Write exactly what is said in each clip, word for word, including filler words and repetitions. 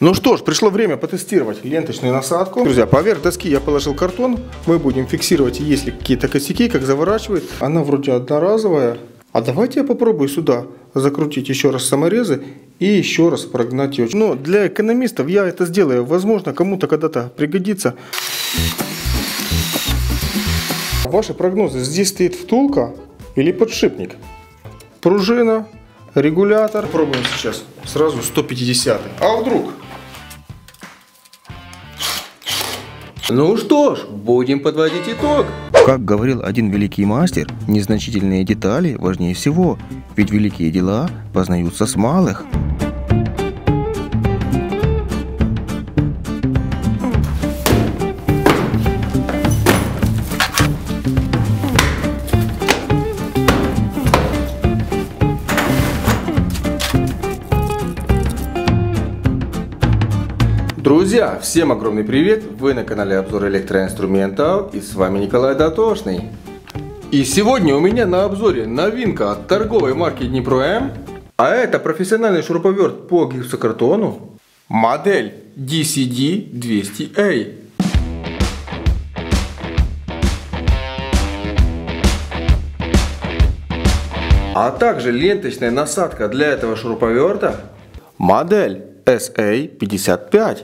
Ну что ж, пришло время потестировать ленточную насадку. Друзья, поверх доски я положил картон. Мы будем фиксировать, есть ли какие-то косяки, как заворачивает. Она вроде одноразовая. А давайте я попробую сюда закрутить еще раз саморезы и еще раз прогнать ее. Но для экономистов я это сделаю. Возможно, кому-то когда-то пригодится. Ваши прогнозы. Здесь стоит втулка или подшипник? Пружина, регулятор. Пробуем сейчас сразу сто пятьдесят. А вдруг? Ну что ж, будем подводить итог. Как говорил один великий мастер, незначительные детали важнее всего, ведь великие дела познаются с малых. Друзья, всем огромный привет! Вы на канале Обзор электроинструментов и с вами Николай Дотошный. И сегодня у меня на обзоре новинка от торговой марки Днепром. А это профессиональный шуруповерт по гипсокартону, модель ди си ди двести эй. А также ленточная насадка для этого шуруповерта, модель эс эй пятьдесят пять.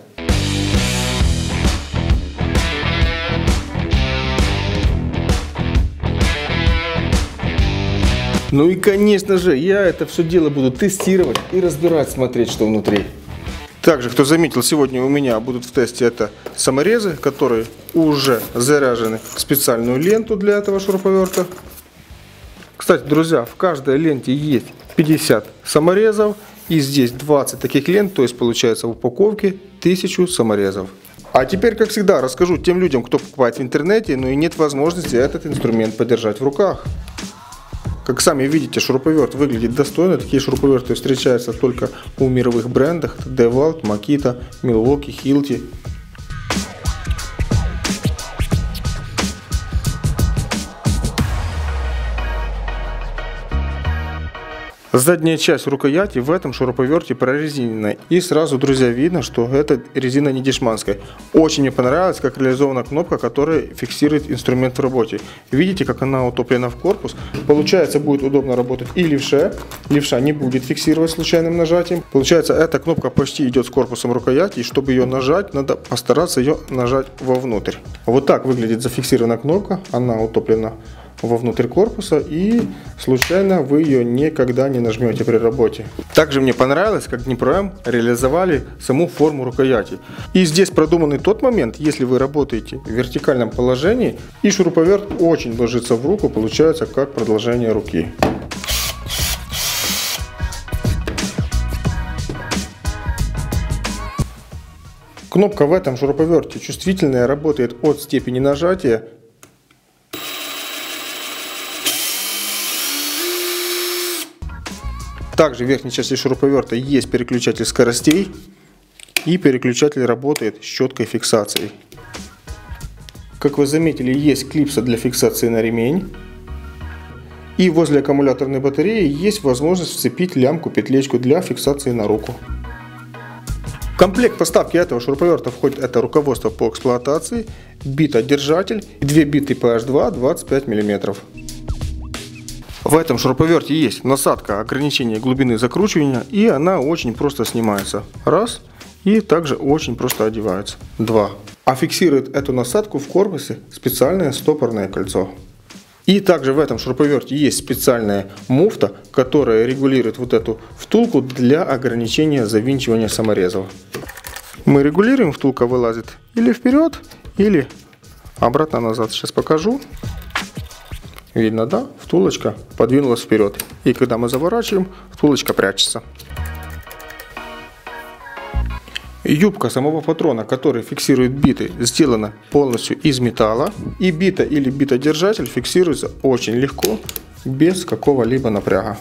Ну и конечно же, я это все дело буду тестировать и разбирать, смотреть, что внутри. Также, кто заметил, сегодня у меня будут в тесте это саморезы, которые уже заряжены в специальную ленту для этого шуруповерта. Кстати, друзья, в каждой ленте есть пятьдесят саморезов. И здесь двадцать таких лент, то есть получается в упаковке тысяча саморезов. А теперь, как всегда, расскажу тем людям, кто покупает в интернете, но и нет возможности этот инструмент подержать в руках. Как сами видите, шуруповерт выглядит достойно. Такие шуруповерты встречаются только у мировых брендах: DeWalt, Makita, Milwaukee, Hilti. Задняя часть рукояти в этом шуруповерте прорезиненная. И сразу, друзья, видно, что эта резина не дешманская. Очень мне понравилось, как реализована кнопка, которая фиксирует инструмент в работе. Видите, как она утоплена в корпус. Получается, будет удобно работать и левше. Левша не будет фиксировать случайным нажатием. Получается, эта кнопка почти идет с корпусом рукояти. И чтобы ее нажать, надо постараться ее нажать вовнутрь. Вот так выглядит зафиксирована кнопка. Она утоплена вовнутрь корпуса, и случайно вы ее никогда не нажмете при работе. Также мне понравилось, как Днепром реализовали саму форму рукояти. И здесь продуманный тот момент, если вы работаете в вертикальном положении, и шуруповерт очень ложится в руку, получается как продолжение руки. Кнопка в этом шуруповерте чувствительная, работает от степени нажатия. Также в верхней части шуруповерта есть переключатель скоростей, и переключатель работает с четкой фиксацией. Как вы заметили, есть клипса для фиксации на ремень. И возле аккумуляторной батареи есть возможность вцепить лямку-петлечку для фиксации на руку. В комплект поставки этого шуруповерта входит это руководство по эксплуатации, бита-держатель и две биты пэ аш два двадцать пять миллиметров. В этом шуруповерте есть насадка ограничения глубины закручивания, и она очень просто снимается. Раз. И также очень просто одевается. Два. А фиксирует эту насадку в корпусе специальное стопорное кольцо. И также в этом шуруповерте есть специальная муфта, которая регулирует вот эту втулку для ограничения завинчивания саморезов. Мы регулируем, втулка вылазит или вперед, или обратно назад. Сейчас покажу. Видно, да? Втулочка подвинулась вперед. И когда мы заворачиваем, втулочка прячется. Юбка самого патрона, который фиксирует биты, сделана полностью из металла. И бита или бита-держатель фиксируется очень легко, без какого-либо напряга.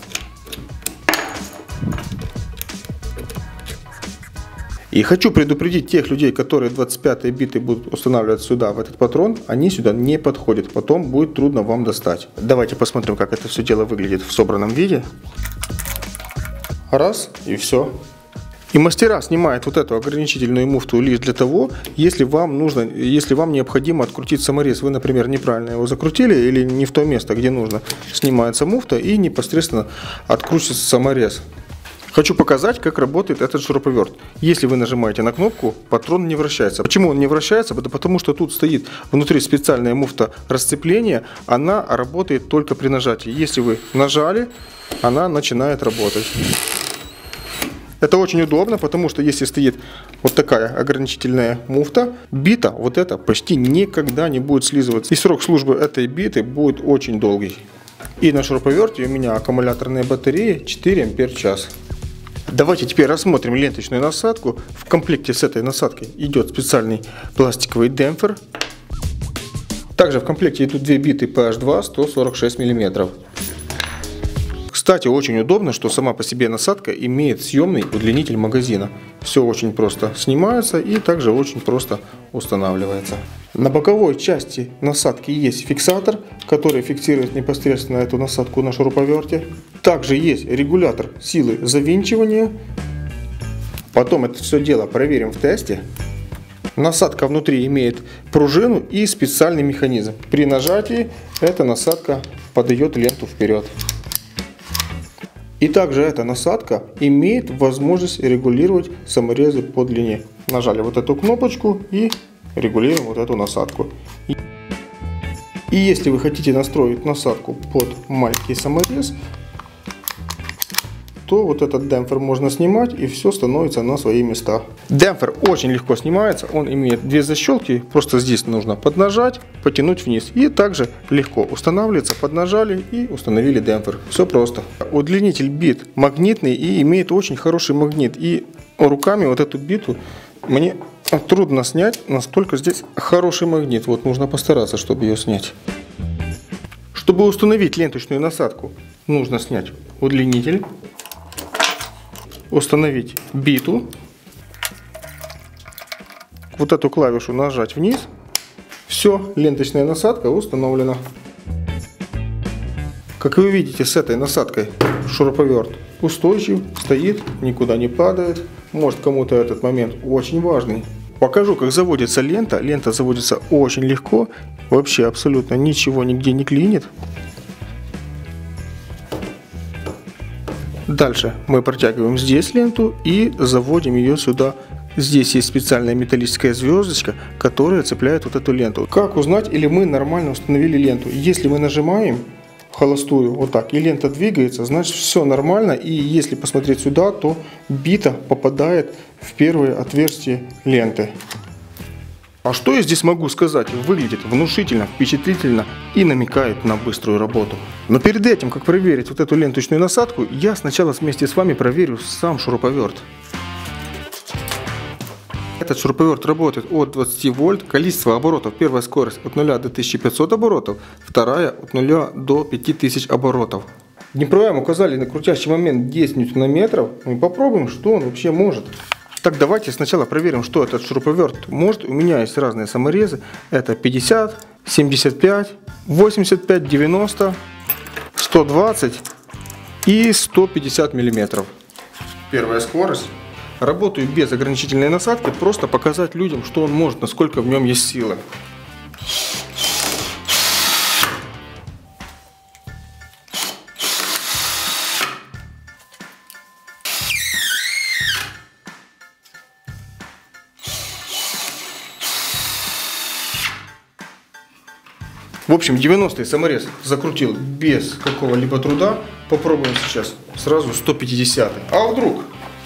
И хочу предупредить тех людей, которые двадцать пятые биты будут устанавливать сюда, в этот патрон, они сюда не подходят, потом будет трудно вам достать. Давайте посмотрим, как это все дело выглядит в собранном виде. Раз, и все. И мастера снимают вот эту ограничительную муфту лишь для того, если вам нужно, если вам необходимо открутить саморез. Вы, например, неправильно его закрутили или не в то место, где нужно. Снимается муфта и непосредственно откручивается саморез. Хочу показать, как работает этот шуруповерт. Если вы нажимаете на кнопку, патрон не вращается. Почему он не вращается? Потому что тут стоит внутри специальная муфта расцепления. Она работает только при нажатии. Если вы нажали, она начинает работать. Это очень удобно, потому что если стоит вот такая ограничительная муфта, бита вот эта почти никогда не будет слизываться. И срок службы этой биты будет очень долгий. И на шуруповерте у меня аккумуляторная батарея четыре ампера в час. Давайте теперь рассмотрим ленточную насадку. В комплекте с этой насадкой идет специальный пластиковый демпфер. Также в комплекте идут две биты пэ аш два сто сорок шесть миллиметров. Кстати, очень удобно, что сама по себе насадка имеет съемный удлинитель магазина. Все очень просто снимается и также очень просто устанавливается. На боковой части насадки есть фиксатор, который фиксирует непосредственно эту насадку на шуруповерте. Также есть регулятор силы завинчивания. Потом это все дело проверим в тесте. Насадка внутри имеет пружину и специальный механизм. При нажатии эта насадка подает ленту вперед. И также эта насадка имеет возможность регулировать саморезы по длине. Нажали вот эту кнопочку и регулируем вот эту насадку. И если вы хотите настроить насадку под маленький саморез, то вот этот демпфер можно снимать, и все становится на свои места. Демпфер очень легко снимается, он имеет две защелки, просто здесь нужно поднажать, потянуть вниз. И также легко устанавливается, поднажали и установили демпфер. Все просто. Удлинитель бит магнитный и имеет очень хороший магнит. И руками вот эту биту мне трудно снять, насколько здесь хороший магнит. Вот нужно постараться, чтобы ее снять. Чтобы установить ленточную насадку, нужно снять удлинитель. Установить биту, вот эту клавишу нажать вниз, все, ленточная насадка установлена. Как вы видите, с этой насадкой шуруповерт устойчив, стоит, никуда не падает. Может, кому-то этот момент очень важный. Покажу, как заводится лента. Лента заводится очень легко, вообще абсолютно ничего нигде не клинит. Дальше мы протягиваем здесь ленту и заводим ее сюда. Здесь есть специальная металлическая звездочка, которая цепляет вот эту ленту. Как узнать, или мы нормально установили ленту? Если мы нажимаем в холостую вот так, и лента двигается, значит все нормально. И если посмотреть сюда, то бита попадает в первое отверстие ленты. А что я здесь могу сказать? Выглядит внушительно, впечатлительно и намекает на быструю работу. Но перед этим, как проверить вот эту ленточную насадку, я сначала вместе с вами проверю сам шуруповерт. Этот шуруповерт работает от двадцати вольт, количество оборотов, первая скорость от нуля до тысячи пятисот оборотов, вторая от нуля до пяти тысяч оборотов. Днепром указали на крутящий момент десять ньютонометров, мы попробуем, что он вообще может. Так, давайте сначала проверим, что этот шуруповерт может. У меня есть разные саморезы. Это пятьдесят, семьдесят пять, восемьдесят пять, девяносто, сто двадцать и сто пятьдесят миллиметров. Первая скорость. Работаю без ограничительной насадки, просто показать людям, что он может, насколько в нем есть силы. В общем, девяностый саморез закрутил без какого-либо труда. Попробуем сейчас сразу сто пятьдесят. А вдруг?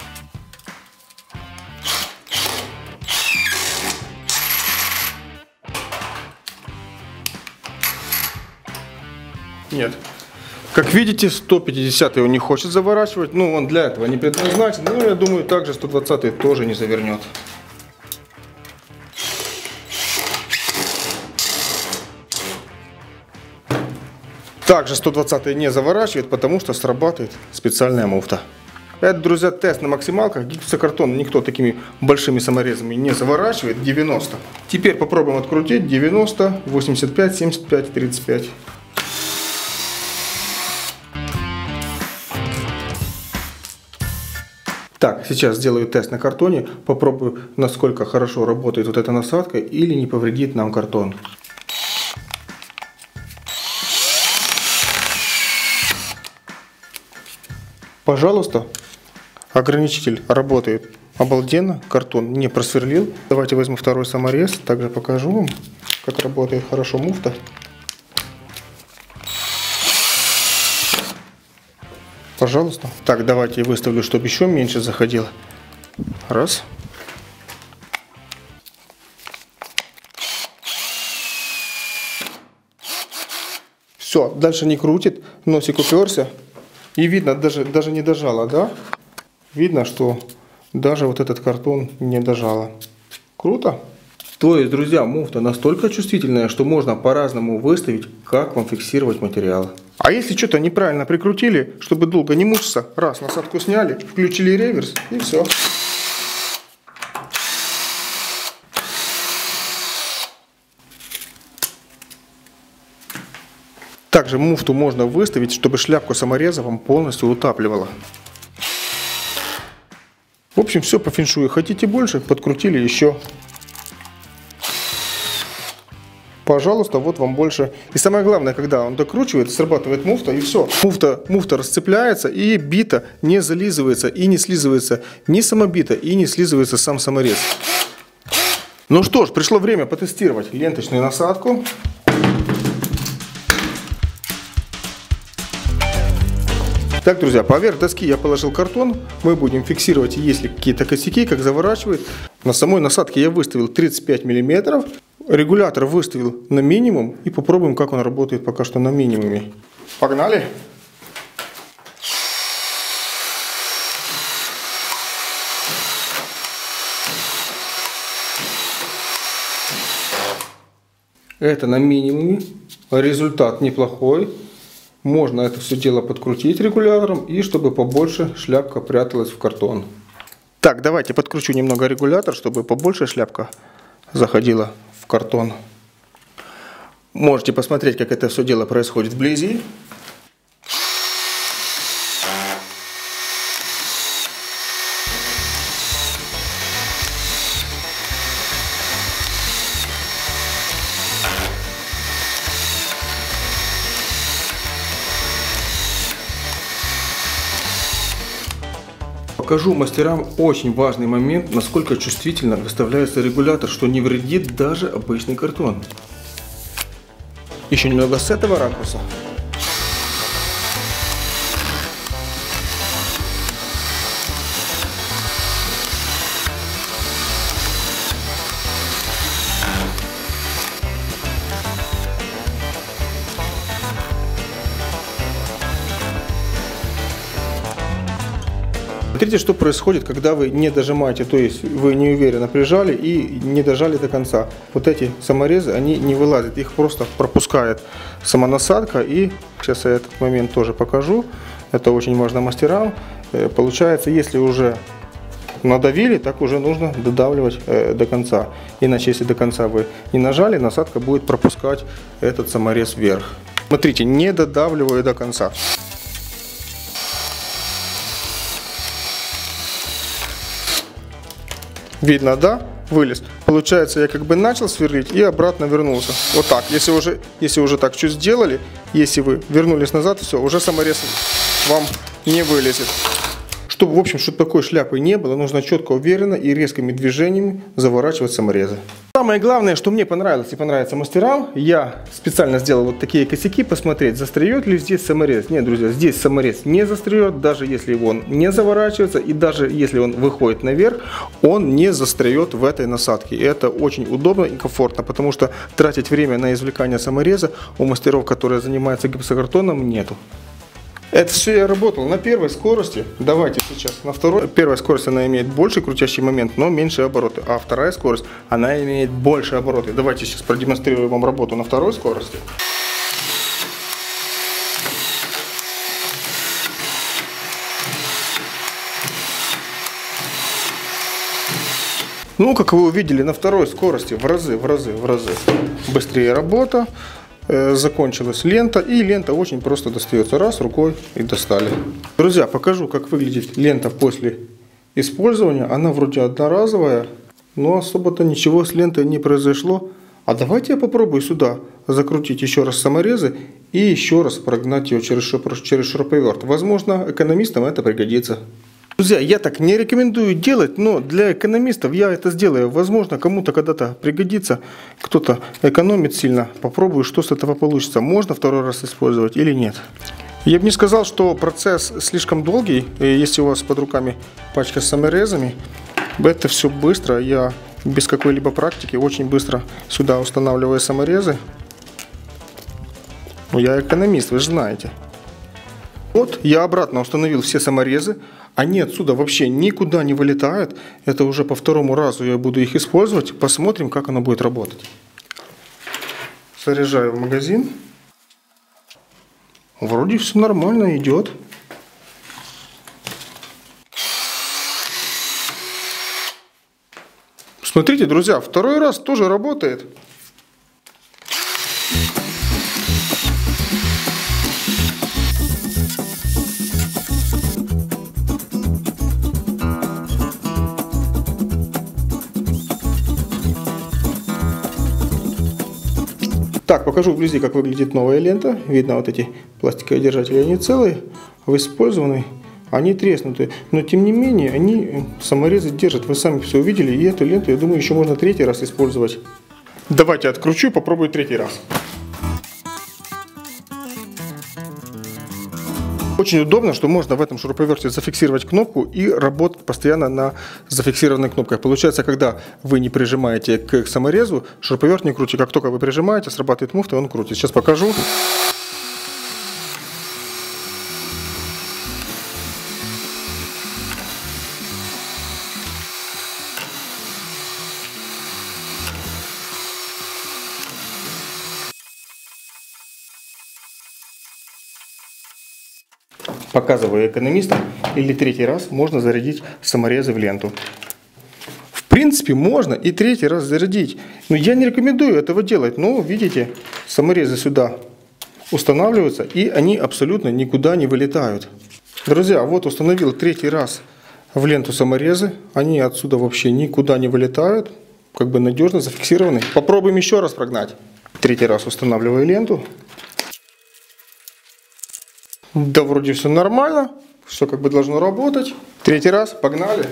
Нет. Как видите, сто пятьдесят он не хочет заворачивать. Ну, он для этого не предназначен. Но я думаю, также сто двадцать тоже не завернет. Также сто двадцать не заворачивает, потому что срабатывает специальная муфта. Это, друзья, тест на максималках. Гипсокартон никто такими большими саморезами не заворачивает. девяносто. Теперь попробуем открутить. девяносто, восемьдесят пять, семьдесят пять, тридцать пять. Так, сейчас сделаю тест на картоне, попробую, насколько хорошо работает вот эта насадка или не повредит нам картон. Пожалуйста, ограничитель работает обалденно, картон не просверлил. Давайте возьму второй саморез, также покажу вам, как работает хорошо муфта. Пожалуйста. Так, давайте я выставлю, чтобы еще меньше заходило. Раз. Все, дальше не крутит, носик уперся. И видно, даже, даже не дожало, да? Видно, что даже вот этот картон не дожало. Круто? То есть, друзья, муфта настолько чувствительная, что можно по-разному выставить, как вам фиксировать материал. А если что-то неправильно прикрутили, чтобы долго не мучиться, раз, насадку сняли, включили реверс и все. Также муфту можно выставить, чтобы шляпку самореза вам полностью утапливала. В общем, все по феншую. Хотите больше, подкрутили еще. Пожалуйста, вот вам больше. И самое главное, когда он докручивает, срабатывает муфта, и все. Муфта, муфта расцепляется, и бита не зализывается, и не слизывается ни сама бита, и не слизывается сам саморез. Ну что ж, пришло время потестировать ленточную насадку. Так, друзья, поверх доски я положил картон. Мы будем фиксировать, есть ли какие-то косяки, как заворачивает. На самой насадке я выставил тридцать пять миллиметров. Регулятор выставил на минимум. И попробуем, как он работает пока что на минимуме. Погнали! Это на минимуме. Результат неплохой. Можно это все дело подкрутить регулятором, и чтобы побольше шляпка пряталась в картон. Так, давайте подкручу немного регулятор, чтобы побольше шляпка заходила в картон. Можете посмотреть, как это все дело происходит вблизи. Покажу мастерам очень важный момент, насколько чувствительно выставляется регулятор, что не вредит даже обычный картон. Еще немного с этого ракурса. Смотрите, что происходит, когда вы не дожимаете, то есть вы неуверенно прижали и не дожали до конца. Вот эти саморезы, они не вылазят, их просто пропускает сама насадка. И сейчас я этот момент тоже покажу, это очень важно мастерам. Получается, если уже надавили, так уже нужно додавливать до конца. Иначе, если до конца вы не нажали, насадка будет пропускать этот саморез вверх. Смотрите, не додавливаю до конца. Видно, да? Вылез. Получается, я как бы начал сверлить и обратно вернулся. Вот так. Если уже, если уже так чуть сделали, если вы вернулись назад, все, уже саморез вам не вылезет. Чтобы, в общем, чтобы такой шляпы не было, нужно четко, уверенно и резкими движениями заворачивать саморезы. Самое главное, что мне понравилось и понравится мастерам, я специально сделал вот такие косяки, посмотреть, застреет ли здесь саморез. Нет, друзья, здесь саморез не застреет, даже если он не заворачивается, и даже если он выходит наверх, он не застреет в этой насадке. И это очень удобно и комфортно, потому что тратить время на извлекание самореза у мастеров, которые занимаются гипсокартоном, нету. Это все я работал на первой скорости. Давайте сейчас на второй. Первая скорость, она имеет больше крутящий момент, но меньше обороты. А вторая скорость, она имеет больше обороты. Давайте сейчас продемонстрирую вам работу на второй скорости. Ну, как вы увидели, на второй скорости в разы, в разы, в разы быстрее работа. Закончилась лента, и лента очень просто достается. Раз, рукой и достали. Друзья, покажу, как выглядит лента после использования. Она вроде одноразовая, но особо-то ничего с лентой не произошло. А давайте я попробую сюда закрутить еще раз саморезы и еще раз прогнать ее через, через шуруповерт. Возможно, экономистам это пригодится. Друзья, я так не рекомендую делать, но для экономистов я это сделаю. Возможно, кому-то когда-то пригодится, кто-то экономит сильно. Попробую, что с этого получится. Можно второй раз использовать или нет. Я бы не сказал, что процесс слишком долгий, если у вас под руками пачка с саморезами. Это все быстро. Я без какой-либо практики очень быстро сюда устанавливаю саморезы. Я экономист, вы же знаете. Вот я обратно установил все саморезы. Они отсюда вообще никуда не вылетают. Это уже по второму разу я буду их использовать. Посмотрим, как оно будет работать. Заряжаю в магазин. Вроде все нормально идет. Смотрите, друзья, второй раз тоже работает. Так, покажу вблизи, как выглядит новая лента. Видно, вот эти пластиковые держатели, они целые, в использованной они треснуты. Но тем не менее, они саморезы держат. Вы сами все увидели. И эту ленту, я думаю, еще можно третий раз использовать. Давайте откручу и попробую третий раз. Очень удобно, что можно в этом шуруповерте зафиксировать кнопку и работать постоянно на зафиксированной кнопкой. Получается, когда вы не прижимаете к саморезу, шуруповерт не крутит. Как только вы прижимаете, срабатывает муфта, и он крутит. Сейчас покажу. Показываю экономистам, или третий раз можно зарядить саморезы в ленту. В принципе, можно и третий раз зарядить. Но я не рекомендую этого делать. Но, видите, саморезы сюда устанавливаются, и они абсолютно никуда не вылетают. Друзья, вот установил третий раз в ленту саморезы. Они отсюда вообще никуда не вылетают. Как бы надежно зафиксированы. Попробуем еще раз прогнать. Третий раз устанавливаю ленту. Да, вроде все нормально, все как бы должно работать. Третий раз, погнали.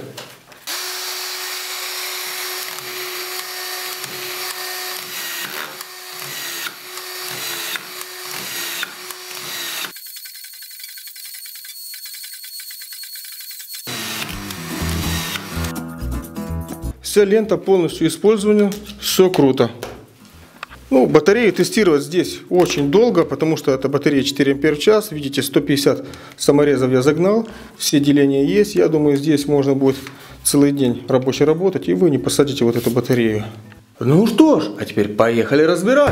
Вся лента полностью использована, все круто. Ну, батарею тестировать здесь очень долго, потому что это батарея четыре ампера в час. Видите, сто пятьдесят саморезов я загнал, все деления есть. Я думаю, здесь можно будет целый день рабочий работать, и вы не посадите вот эту батарею. Ну что ж, а теперь поехали разбирать.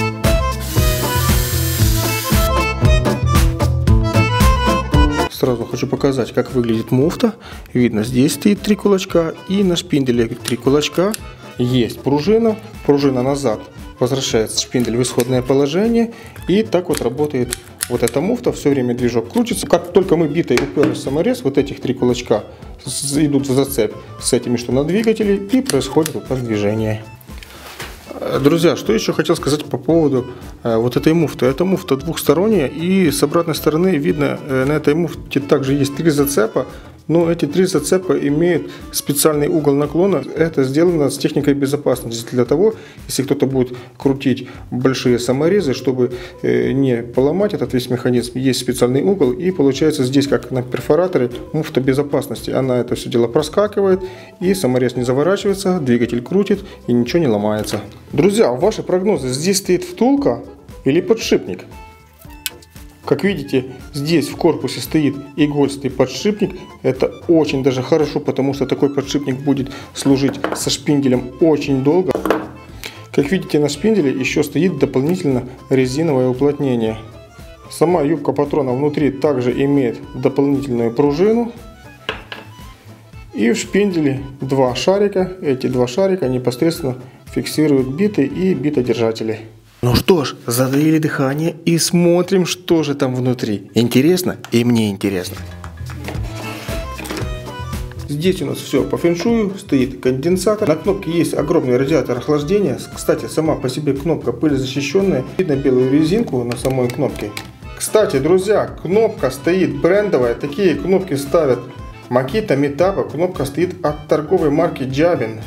Сразу хочу показать, как выглядит муфта. Видно, здесь стоит три кулачка, и на шпинделе три кулачка. Есть пружина, пружина назад. Возвращается шпиндель в исходное положение. И так вот работает вот эта муфта. Все время движок крутится. Как только мы битой уперли в саморез, вот этих три кулачка идут в зацеп с этими, что на двигателе. И происходит вот так движение. Друзья, что еще хотел сказать по поводу э, вот этой муфты. Эта муфта двухсторонняя. И с обратной стороны видно, э, на этой муфте также есть три зацепа. Но эти три зацепа имеют специальный угол наклона. Это сделано с техникой безопасности для того, если кто-то будет крутить большие саморезы, чтобы не поломать этот весь механизм. Есть специальный угол, и получается здесь, как на перфораторе, муфта безопасности. Она это все дело проскакивает, и саморез не заворачивается, двигатель крутит, и ничего не ломается. Друзья, ваши прогнозы: здесь стоит втулка или подшипник? Как видите, здесь в корпусе стоит игольчатый подшипник. Это очень даже хорошо, потому что такой подшипник будет служить со шпинделем очень долго. Как видите, на шпинделе еще стоит дополнительно резиновое уплотнение. Сама юбка патрона внутри также имеет дополнительную пружину. И в шпинделе два шарика. Эти два шарика непосредственно фиксируют биты и битодержатели. Ну что ж, затаили дыхание и смотрим, что же там внутри. Интересно? И мне интересно. Здесь у нас все по фэншую, стоит конденсатор. На кнопке есть огромный радиатор охлаждения. Кстати, сама по себе кнопка пылезащищенная. Видно белую резинку на самой кнопке. Кстати, друзья, кнопка стоит брендовая. Такие кнопки ставят Makita, Metabo. Кнопка стоит от торговой марки Jabin.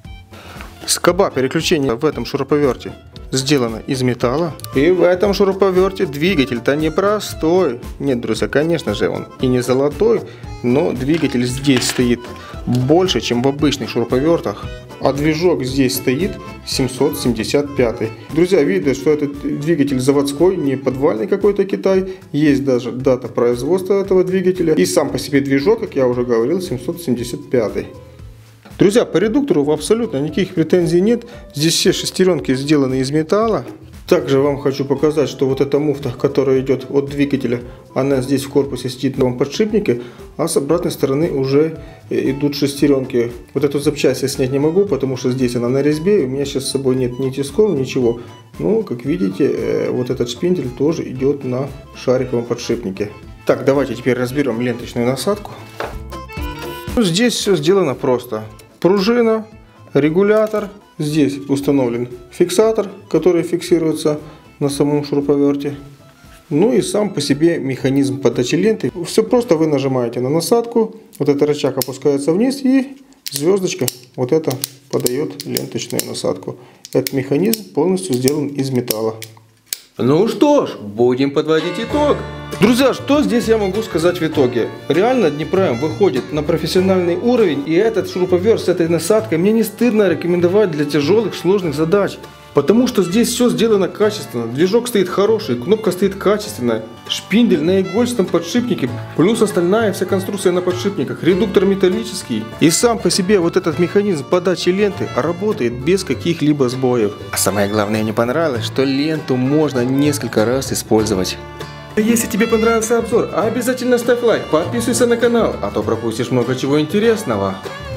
Скоба переключения в этом шуруповерте сделана из металла. И в этом шуруповерте двигатель-то не простой. Нет, друзья, конечно же, он и не золотой, но двигатель здесь стоит больше, чем в обычных шуруповертах. А движок здесь стоит семьсот семьдесят пятый. Друзья, видно, что этот двигатель заводской, не подвальный какой-то Китай. Есть даже дата производства этого двигателя. И сам по себе движок, как я уже говорил, семьсот семьдесят пятый. Друзья, по редуктору абсолютно никаких претензий нет. Здесь все шестеренки сделаны из металла. Также вам хочу показать, что вот эта муфта, которая идет от двигателя, она здесь в корпусе сидит на подшипнике, а с обратной стороны уже идут шестеренки. Вот эту запчасть я снять не могу, потому что здесь она на резьбе. У меня сейчас с собой нет ни тисков, ничего. Но, как видите, вот этот шпиндель тоже идет на шариковом подшипнике. Так, давайте теперь разберем ленточную насадку. Здесь все сделано просто. Пружина, регулятор, здесь установлен фиксатор, который фиксируется на самом шуруповерте. Ну и сам по себе механизм подачи ленты. Все просто, вы нажимаете на насадку, вот этот рычаг опускается вниз и звездочка вот это подает ленточную насадку. Этот механизм полностью сделан из металла. Ну что ж, будем подводить итог. Друзья, что здесь я могу сказать в итоге? Реально Днепром выходит на профессиональный уровень, и этот шуруповерт с этой насадкой мне не стыдно рекомендовать для тяжелых сложных задач. Потому что здесь все сделано качественно, движок стоит хороший, кнопка стоит качественная, шпиндель на игольчатом подшипнике, плюс остальная вся конструкция на подшипниках, редуктор металлический. И сам по себе вот этот механизм подачи ленты работает без каких-либо сбоев. А самое главное, мне понравилось, что ленту можно несколько раз использовать. Если тебе понравился обзор, обязательно ставь лайк, подписывайся на канал, а то пропустишь много чего интересного.